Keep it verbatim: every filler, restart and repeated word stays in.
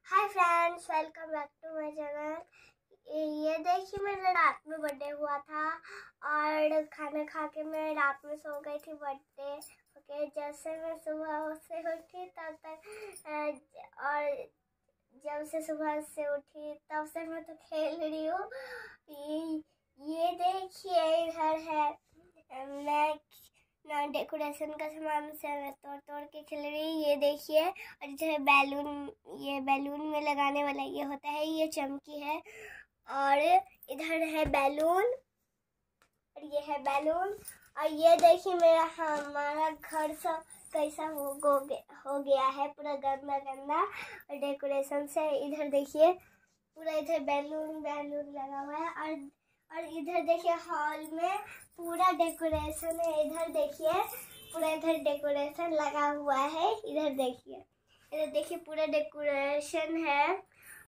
Hi friends, welcome back to my channel. ये देखिए, मेरा रात में बर्थडे हुआ था और खाना खा के मैं रात में सो गई थी। बर्थडे ओके, जैसे मैं सुबह से उठी तब तक और जब से सुबह से उठी तब से मैं तो खेल रही हूँ। ये देखिए, इधर है मैं ना डेकोरेशन का सामान से मैं तोड़ तोड़ के खेल रही। ये देखिए, और जो है बैलून, ये बैलून में लगाने वाला ये होता है, ये चमकी है। और इधर है बैलून, और ये है बैलून। और ये देखिए, मेरा हमारा घर सब कैसा हो गो हो गया है, पूरा गंदा गंदा। और डेकोरेशन से इधर देखिए, पूरा इधर बैलून बैलून लगा हुआ है। और और इधर देखिए, हॉल में पूरा डेकोरेशन है। इधर देखिए, पूरा इधर डेकोरेशन लगा हुआ है। इधर देखिए, इधर देखिए, पूरा डेकोरेशन है।